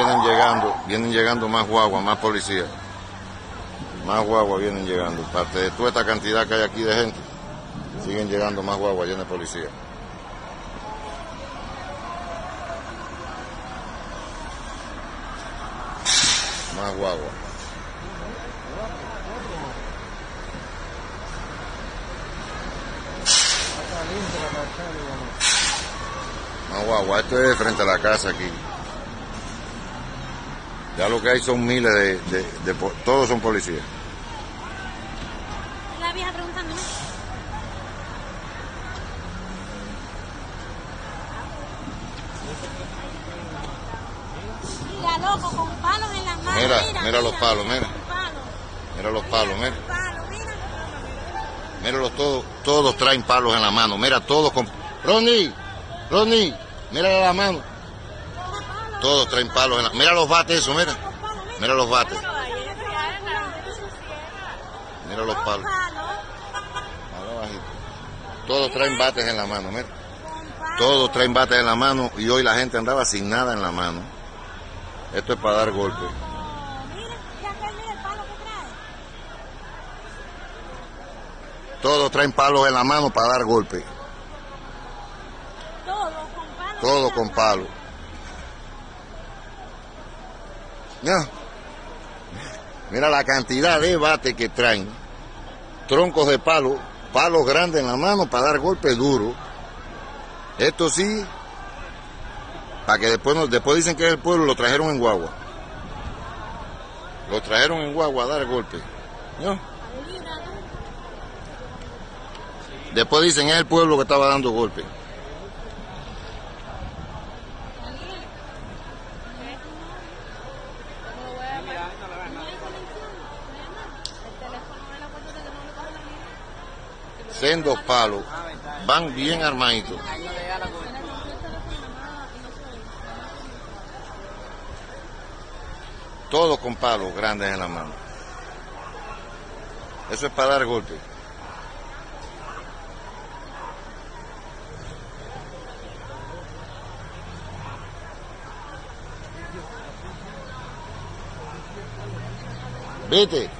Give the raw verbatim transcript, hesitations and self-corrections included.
vienen llegando, vienen llegando más guaguas, más policías. Más guaguas vienen llegando. Parte de toda esta cantidad que hay aquí de gente, siguen llegando más guaguas llenas de policía. Más guaguas. Más guagua, esto es frente a la casa aquí. Ya lo que hay son miles de, de, de, de todos son policías. La vieja preguntando. Mira, loco, con palos en las manos. Mira, mira, mira los palos, mira. Palo. Mira los palos, mira. Palo, mira. Míralos todos, todos traen palos en la mano. Mira, todos con... Ronnie, Ronnie, mira la mano. Todos traen palos en la... Mira los bates, eso, mira. Mira los bates. Mira los palos. Todos traen bates en la mano, mira. Todos traen bates en la mano y hoy la gente andaba sin nada en la mano. Esto es para dar golpes. Todos traen palos en la mano para dar golpes. Todos con palos. Mira, mira la cantidad de bates que traen. Troncos de palo, palos grandes en la mano para dar golpes duros. Esto sí, para que después, no, después dicen que es el pueblo, lo trajeron en guagua. Lo trajeron en guagua a dar golpes. ¿No? Después dicen es el pueblo que estaba dando golpes. Sendos palos, van bien armaditos. Todos con palos grandes en la mano. Eso es para dar golpes. Vete.